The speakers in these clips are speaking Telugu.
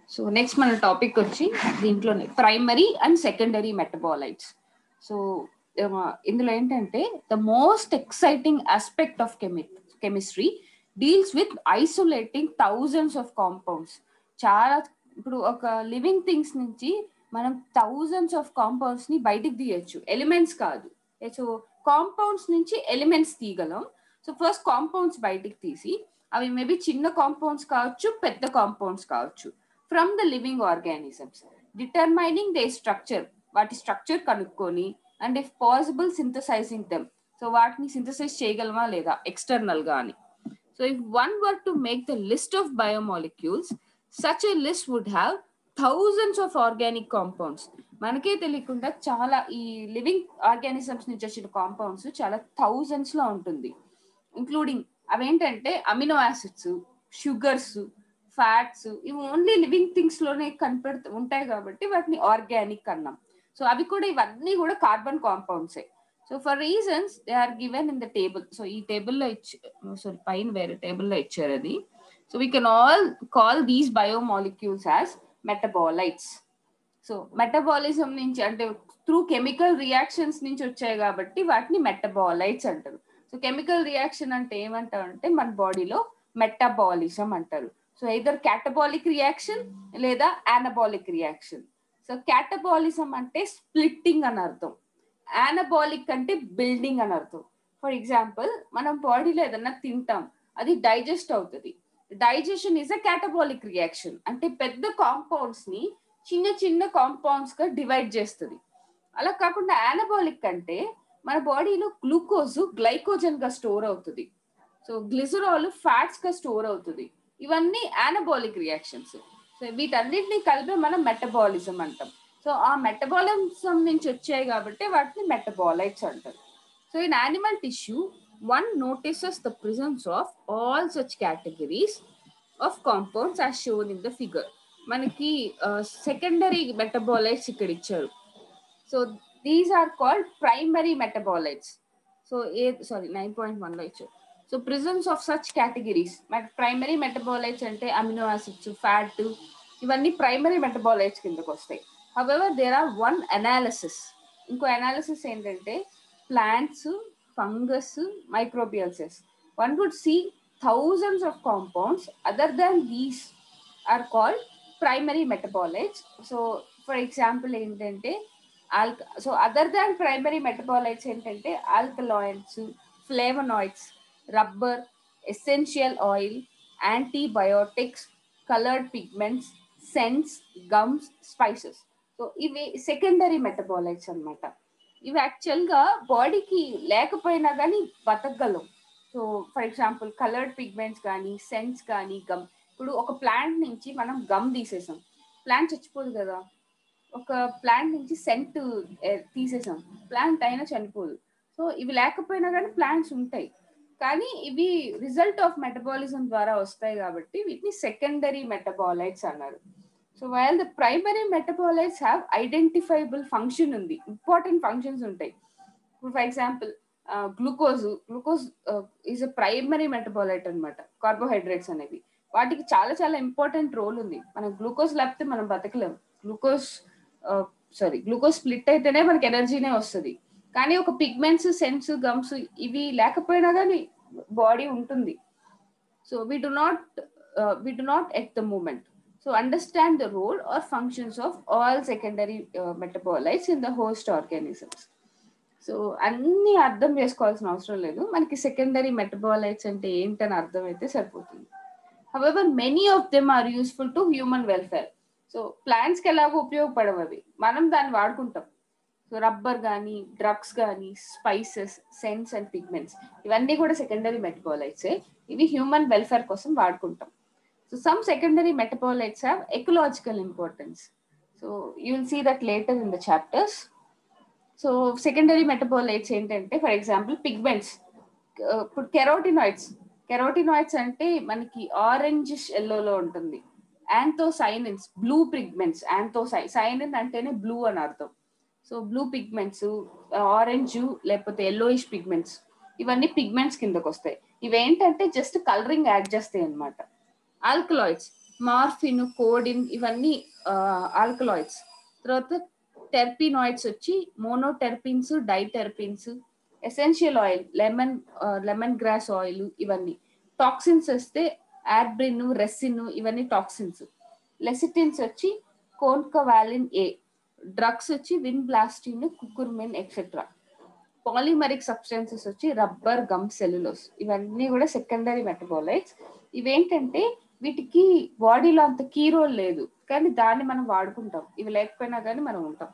సో నెక్స్ట్ మన టాపిక్ వచ్చి దీంట్లోనే primary and secondary metabolites. So ఇందులో ఏంటంటే the most exciting aspect of chemistry deals with isolating thousands of compounds. చాలా ఇప్పుడు ఒక లివింగ్ థింగ్స్ నుంచి మనం థౌజండ్స్ ఆఫ్ కాంపౌండ్స్ ని బయటికి తీయచ్చు, ఎలిమెంట్స్ కాదు. సో కాంపౌండ్స్ నుంచి ఎలిమెంట్స్ తీయగలం. సో ఫస్ట్ కాంపౌండ్స్ బయటికి తీసి, అవి మేబీ చిన్న కాంపౌండ్స్ కావచ్చు, పెద్ద కాంపౌండ్స్ కావచ్చు, from the living organisms, determining their structure, వాటి స్ట్రక్చర్ కనుక్కొని, and if possible synthesizing them, so వాటిని సింథసైజ్ చేయగలమా లేదా ఎక్స్టర్నల్ గా అని. So if one were to make the list of biomolecules, such a list would have thousands of organic compounds. మనకే తెలియకుండా చాలా ఈ లివింగ్ ఆర్గానిజమ్స్ నుంచి వచ్చిన కాంపౌండ్స్ చాలా థౌజండ్స్ లో ఉంటుంది. ఇంక్లూడింగ్ అవేంటంటే అమినో యాసిడ్స్, షుగర్స్, ఫ్యాట్స్, ఇవి ఓన్లీ లివింగ్ థింగ్స్ లోనే ఉంటాయి కాబట్టి వాటిని ఆర్గానిక్ అన్నాం. సో అవి కూడా ఇవన్నీ కూడా కార్బన్ కాంపౌండ్సే. So for reasons they are given in the table. So ఈ టేబుల్లో పైన వేరే టేబుల్లో ఇచ్చారు అది. So we can all call these biomolecules as metabolites. So metabolism నుంచి అంటే త్రూ కెమికల్ రియాక్షన్స్ నుంచి వచ్చాయి కాబట్టి వాటిని మెటబాలైట్స్ అంటారు. సో కెమికల్ రియాక్షన్ అంటే ఏమంటారు అంటే మన బాడీలో మెటబాలిజం అంటారు. సో either catabolic రియాక్షన్ లేదా అనబాలిక్ రియాక్షన్. సో క్యాటబాలిజం అంటే స్ప్లిట్టింగ్ అని అర్థం, అనబాలిక్ అంటే బిల్డింగ్ అని అర్థం. ఫర్ ఎగ్జాంపుల్ మనం బాడీలో ఏదన్నా తింటాం, అది డైజెస్ట్ అవుతుంది. Digestion is a catabolic reaction, అంటే పెద్ద కాంపౌండ్స్ ని చిన్న చిన్న కాంపౌండ్స్ గా డివైడ్ చేస్తుంది. అలా కాకుండా అనబాలిక్ అంటే మన బాడీలో గ్లూకోజ్ గ్లైకోజన్ గా స్టోర్ అవుతుంది, సో గ్లిసరాల్ ఫ్యాట్స్ గా స్టోర్ అవుతుంది. ఇవన్నీ అనబాలిక్ రియాక్షన్స్. సో వీటన్నిటిని కలిపి మనం మెటబాలిజం అంటాం. సో ఆ మెటబాలిజం నుంచి వచ్చాయి కాబట్టి వాటిని మెటబాలైట్స్ అంటారు. So in animal tissue one notices the presence of all such categories of compounds as shown in the figure. మనకి సెకండరీ మెటబాలైట్స్ ఇక్కడ ఇచ్చారు. So these are called primary metabolites. So 9.1 లో ఇచ్చారు. So presence of such categories, primary metabolites అంటే అమినో యాసిడ్స్, ఫ్యాట్, ఇవన్నీ ప్రైమరీ మెటబాలైట్స్ కిందకు వస్తాయి. However there are one analysis, ఇంకో అనాలిసిస్ ఏంటంటే plants, fungus, microbial cells, one would see thousands of compounds other than these are called primary metabolites. So for example ఏంటంటే so other than primary metabolites ఏంటంటే alkaloids, flavonoids, rubber, essential oil, antibiotics, coloured pigments, scents, gums, spices. So ఇవి సెకండరీ మెటబాలైట్స్ అన్నమాట. ఇవి యాక్చువల్గా బాడీకి లేకపోయినా కానీ బతకగలం. So for example coloured pigments కానీ, సెంట్స్ కానీ, గమ్. ఇప్పుడు ఒక ప్లాంట్ నుంచి మనం గమ్ తీసేసాం, ప్లాంట్ చచ్చిపోదు కదా. ఒక ప్లాంట్ నుంచి సెంట్ తీసేసాం, ప్లాంట్ అయినా చనిపోదు. సో ఇవి లేకపోయినా కానీ ప్లాంట్స్ ఉంటాయి, కానీ ఇవి రిజల్ట్ ఆఫ్ మెటబాలిజం ద్వారా వస్తాయి కాబట్టి వీటిని సెకండరీ మెటబాలైట్స్ అన్నారు. So while the primary metabolites have identifiable function ఉంది, ఇంపార్టెంట్ ఫంక్షన్స్ ఉంటాయి. ఇప్పుడు for example glucose is a primary metabolite అనమాట. కార్బోహైడ్రేట్స్ అనేవి వాటికి చాలా చాలా ఇంపార్టెంట్ రోల్ ఉంది. మనం గ్లూకోజ్ లేకపోతే మనం బతకలేం. గ్లూకోజ్ స్ప్లిట్ అయితేనే మనకి ఎనర్జీనే వస్తుంది. కానీ ఒక పిగ్మెంట్స్, సెంట్స్, గమ్స్ ఇవి లేకపోయినా కానీ బాడీ ఉంటుంది. So we do not at the moment so understand the role or functions of all secondary metabolites in the host organisms. So అన్ని అర్థం చేసుకోవాల్సిన అవసరం లేదు, మనకి సెకండరీ మెటబాలైట్స్ అంటే ఏంటని అర్థం అయితే సరిపోతుంది. however many of them are useful to human welfare. So ప్లాంట్స్కి ఎలాగో ఉపయోగపడవు అవి, మనం దాన్ని వాడుకుంటాం. సో రబ్బర్ కానీ, డ్రగ్స్ కానీ, స్పైసెస్, సెంట్స్ అండ్ పిగ్మెంట్స్ ఇవన్నీ కూడా సెకండరీ మెటబాలైట్సే. ఇవి హ్యూమన్ వెల్ఫేర్ కోసం వాడుకుంటాం. So some secondary metabolites have ecological importance. So you will see that later in the chapters. So secondary metabolites ఏంటంటే ఫర్ ఎగ్జాంపుల్ పిగ్మెంట్స్. ఇప్పుడు కెరోటినాయిడ్స్ అంటే మనకి ఆరెంజ్ ఎల్లోలో ఉంటుంది. Anthocyanins, blue pigments. సైనిన్ అంటేనే బ్లూ అని అర్థం. సో బ్లూ పిగ్మెంట్స్, ఆరెంజ్ లేకపోతే ఎల్లోయిష్ పిగ్మెంట్స్, ఇవన్నీ పిగ్మెంట్స్ కిందకు వస్తాయి. ఇవేంటంటే జస్ట్ కలరింగ్ యాడ్ చేస్తాయి అనమాట. ఆల్కలాయిడ్స్ మార్ఫిన్, కోడిన్ ఇవన్నీ ఆల్కలాయిడ్స్. తర్వాత టెర్పినాయిడ్స్ వచ్చి monoterpenes, diterpenes. Essential oil lemon grass oil ఇవన్నీ. టాక్సిన్స్ వస్తే యార్బ్రిన్, రెసిన్ ఇవన్నీ టాక్సిన్స్. లెసిటిన్స్ వచ్చి కోన్కవాలిన్ ఏ. డ్రగ్స్ వచ్చి vinblastine, curcumin et cetera. Polymeric substances వచ్చి రబ్బర్, గమ్, సెల్యులోస్ ఇవన్నీ కూడా సెకండరీ మెటబాలైట్స్. ఇవేంటంటే వీటికి బాడీలో అంత కీ రోల్ లేదు, కానీ దాన్ని మనం వాడుకుంటాం. ఇవి లేకపోయినా కానీ మనం ఉంటాం.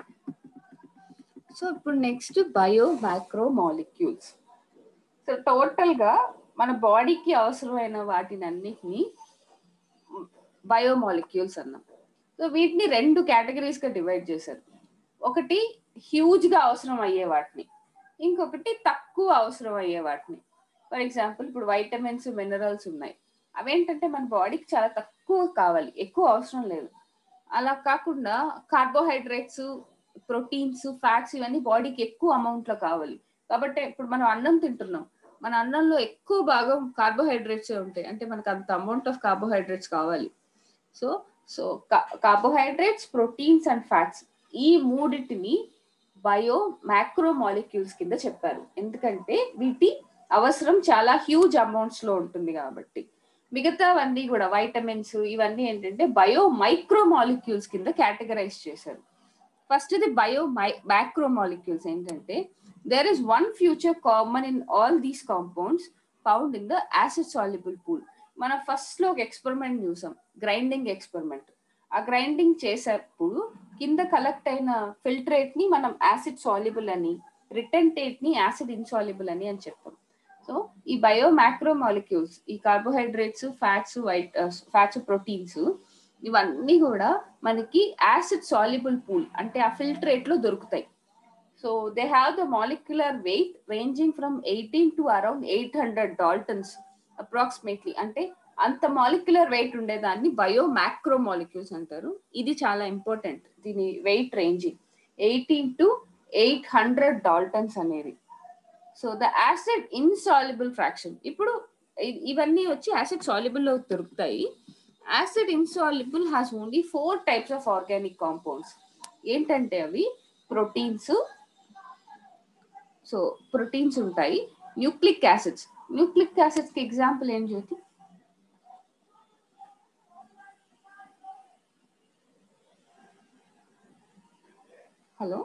సో ఇప్పుడు next bio micro molecules. So total గా మన బాడీకి అవసరమైన వాటిని అన్నిటిని బయోమాలిక్యూల్స్ అన్నాం. సో వీటిని 2 కేటగిరీస్ గా డివైడ్ చేశారు. ఒకటి హ్యూజ్ గా అవసరం అయ్యే వాటిని, ఇంకొకటి తక్కువ అవసరం అయ్యే వాటిని. ఫర్ ఎగ్జాంపుల్ ఇప్పుడు వైటమిన్స్, మినరల్స్ ఉన్నాయి. అవేంటంటే మన బాడీకి చాలా తక్కువ కావాలి, ఎక్కువ అవసరం లేదు. అలా కాకుండా కార్బోహైడ్రేట్స్, ప్రోటీన్స్, ఫ్యాట్స్ ఇవన్నీ బాడీకి ఎక్కువ అమౌంట్ లో కావాలి. కాబట్టి ఇప్పుడు మనం అన్నం తింటున్నాం, మన అన్నంలో ఎక్కువ భాగం కార్బోహైడ్రేట్స్ ఉంటాయి, అంటే మనకు అంత అమౌంట్ ఆఫ్ కార్బోహైడ్రేట్స్ కావాలి. So so carbohydrates, proteins and fats ఈ మూడిటిని బయో మైక్రో మాలిక్యూల్స్ కింద చెప్పారు. ఎందుకంటే వీటి అవసరం చాలా హ్యూజ్ అమౌంట్స్ లో ఉంటుంది కాబట్టి. మిగతావన్నీ కూడా వైటమిన్స్ ఇవన్నీ ఏంటంటే బయో మైక్రో మాలిక్యూల్స్ కింద కేటగరైజ్ చేశారు. ఫస్ట్ ఇది బయో మైక్రో మాలిక్యూల్స్ ఏంటంటే there is one feature common in all these compounds found in the acid soluble pool. మనం ఫస్ట్ లో ఒక ఎక్స్పెరిమెంట్ చూసాం, గ్రైండింగ్ ఎక్స్పెరిమెంట్. ఆ గ్రైండింగ్ చేసేప్పుడు కింద కలెక్ట్ అయిన ఫిల్ట్రేట్ ని మనం యాసిడ్ సాల్యుబుల్ అని, రిటెంటేట్ ని యాసిడ్ ఇన్సాల్యుబుల్ అని చెప్పాం. సో ఈ బయో మైక్రో మాలిక్యూల్స్, ఈ కార్బోహైడ్రేట్స్, ఫ్యాట్స్, ప్రోటీన్స్ ఇవన్నీ కూడా మనకి యాసిడ్ సాల్యుబుల్ పూల్ అంటే ఆ ఫిల్ట్రేట్ లో దొరుకుతాయి. So they have the molecular weight ranging from 18 to around 800 Daltons approximately. అంటే అంత మాలిక్యులర్ వెయిట్ ఉండేదాన్ని బయో మైక్రో మాలిక్యూల్స్ అంటారు. ఇది చాలా ఇంపార్టెంట్, దీని వెయిట్ రేంజింగ్ 18 to 800 Daltons అనేది. So the acid insoluble fraction, ఇప్పుడు ఇవన్నీ వచ్చి యాసిడ్ సాల్యుబుల్ లో దొరుకుతాయి. Acid insoluble has only 4 types of organic compounds. ఏంటంటే అవి ప్రోటీన్స్. సో ప్రోటీన్స్ ఉంటాయి, న్యూక్లిక్ యాసిడ్స్. న్యూక్లిక్ యాసిడ్స్ కి ఎగ్జాంపుల్ ఏం జ్యోతి? హలో,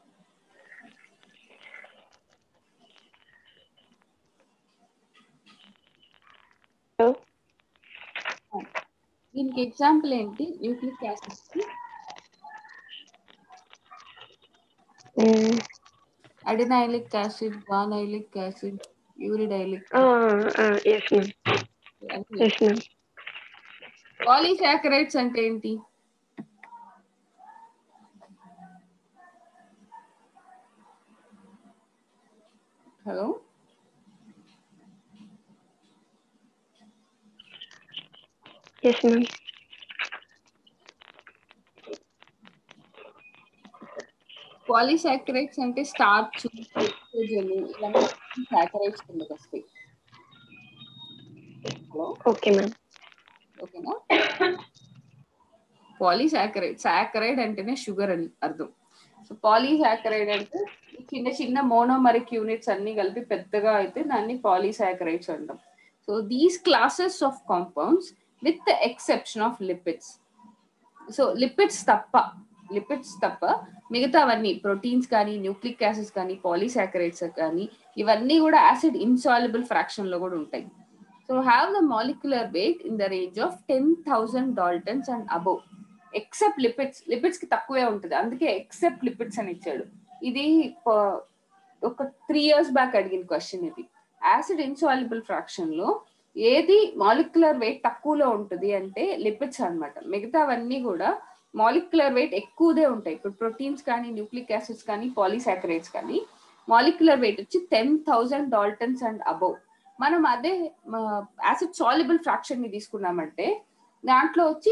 దీనికి ఎగ్జాంపుల్ ఏంటి న్యూక్లిక్ యాసిడ్స్ కి? Adenylic acid, guanylic acid, uridylic. Polysaccharides అంటే ఏంటి? హలో, పాలీసాకరైడ్స్ అంటే స్టార్చ్, ఇలాంటి సాకరైడ్స్ కిందకి వస్తాయి. హలో, ఓకే మ్యామ్, ఓకేనా? పాలీసాకరైడ్, సాకరైడ్ అంటేనే షుగర్ అని అర్థం. సో పాలీసాకరైడ్ అంటే చిన్న చిన్న మోనోమరిక్ యూనిట్స్ అన్ని కలిపి పెద్దగా అయితే దాన్ని పాలీసాకరైడ్స్ అంటాం. So these classes of compounds with the exception of lipids. So lipids తప్ప మిగతావన్నీ ప్రోటీన్స్ కానీ, న్యూక్లిక్ యాసిడ్స్ కానీ, పాలీసాకరైడ్స్ కానీ ఇవన్నీ కూడా యాసిడ్ ఇన్సాల్యుబుల్ ఫ్రాక్షన్ లో కూడా ఉంటాయి. So have the molecular weight in the range of 10,000 Daltons and above. Except lipids కి తక్కువే ఉంటుంది, అందుకే ఎక్సెప్ట్ లిపిడ్స్ అని ఇచ్చాడు. ఇది ఒక 3 years బ్యాక్ అడిగిన క్వశ్చన్ ఇది. యాసిడ్ ఇన్సాల్యుబుల్ ఫ్రాక్షన్ లో ఏది మాలిక్యులర్ వెయిట్ తక్కువలో ఉంటుంది అంటే లిపిడ్స్ అన్నమాట. మిగతావన్నీ కూడా మాలిక్యులర్ వెయిట్ ఎక్కువదే ఉంటాయి. ఇప్పుడు ప్రోటీన్స్ కానీ, న్యూక్లిక్ యాసిడ్స్ కానీ, పాలీసాకరైడ్స్ కానీ మాలిక్యులర్ వెయిట్ వచ్చి 10,000 Daltons అండ్ అబౌవ్. మనం అదే యాసిడ్ సాల్యుబుల్ ఫ్రాక్షన్ ని తీసుకున్నామంటే దాంట్లో వచ్చి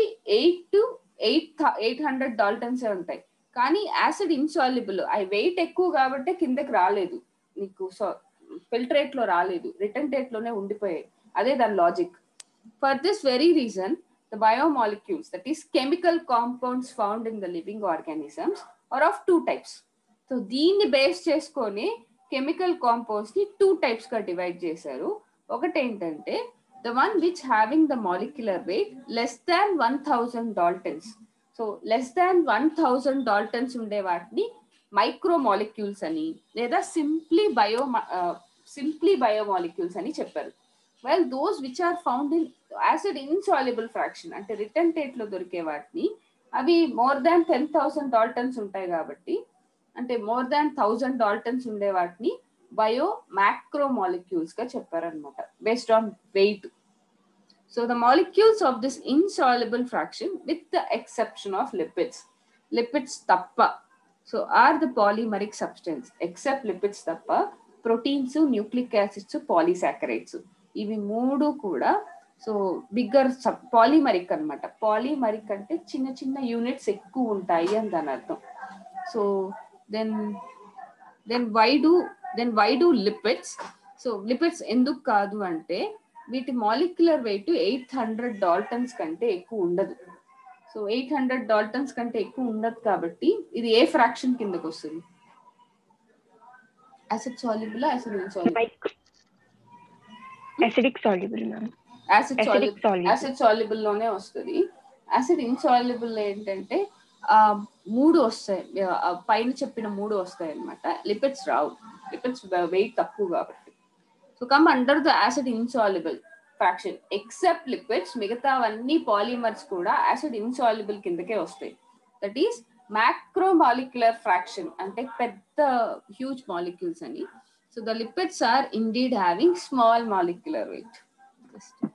800 Daltons ఉంటాయి. కానీ యాసిడ్ ఇన్సాల్యుబుల్ అవి వెయిట్ ఎక్కువ కాబట్టి కిందకి రాలేదు, నీకు ఫిల్ట్రేట్ లో రాలేదు, రిటెంటేట్ లోనే ఉండిపోయాయి. అదే దాని logic. For this very reason the biomolecules, that is chemical compounds found in the living organisms, are of two types. So దీన్ని బేస్ చేసుకొని కెమికల్ కాంపౌండ్స్ ని 2 types గా డివైడ్ చేశారు. ఒకటి ఏంటంటే the one which having the molecular weight less than 1000 daltons. So less than 1000 daltons ఉండే వాటిని మైక్రోమాలిక్యూల్స్ అని లేదా సింప్లీ బయోమాలిక్యూల్స్ అని చెప్పారు. Well, those which are found in acid insoluble fraction అంటే రిటర్న్ టేట్ లో దొరికే వాటిని అవి మోర్ దాన్ 10,000 daltons ఉంటాయి కాబట్టి అంటే మోర్ దాన్ 1000 daltons ఉండే వాటిని బయో మ్యాక్రోమాలిక్యూల్స్ గా చెప్పారనమాట based on weight. So the molecules of this insoluble fraction with the exception of lipids తప్ప so are the polymeric substance. Except lipids తప్ప ప్రోటీన్స్, న్యూక్లిక్ యాసిడ్స్, పాలీసాకరైడ్స్ ఇవి మూడు కూడా సో బిగ్గర్ పాలిమరిక్ అనమాట. పాలిమరిక్ అంటే చిన్న చిన్న యూనిట్స్ ఎక్కువ ఉంటాయి అని దాని అర్థం. So then why do lipids. So lipids ఎందుకు కాదు అంటే వీటి మాలిక్యులర్ వెయిట్ 800 daltons కంటే ఎక్కువ ఉండదు. సో 800 daltons కంటే ఎక్కువ ఉండదు కాబట్టి ఇది ఏ ఫ్రాక్షన్ కిందకు వస్తుంది? Acid soluble, acid insoluble? acidic soluble ma'am. Acid soluble లోనే వస్తుంది. యాసిడ్ ఇన్సాల్యుబుల్ ఏంటంటే 3 వస్తాయి, పైన చెప్పిన 3 వస్తాయి అనమాట. లిపిడ్స్ రావు, లిపిడ్స్ వెయిట్ తక్కువ కాబట్టి. So come under the acid insoluble fraction except lipids. మిగతావన్నీ పాలిమర్స్ కూడా యాసిడ్ ఇన్సాల్యుబుల్ కిందకే వస్తాయి. దట్ ఈస్ మ్యాక్రోమాలిక్యులర్ ఫ్రాక్షన్ అంటే పెద్ద హ్యూజ్ మాలిక్యూల్స్ అని. So the lipids are indeed having small molecular weight.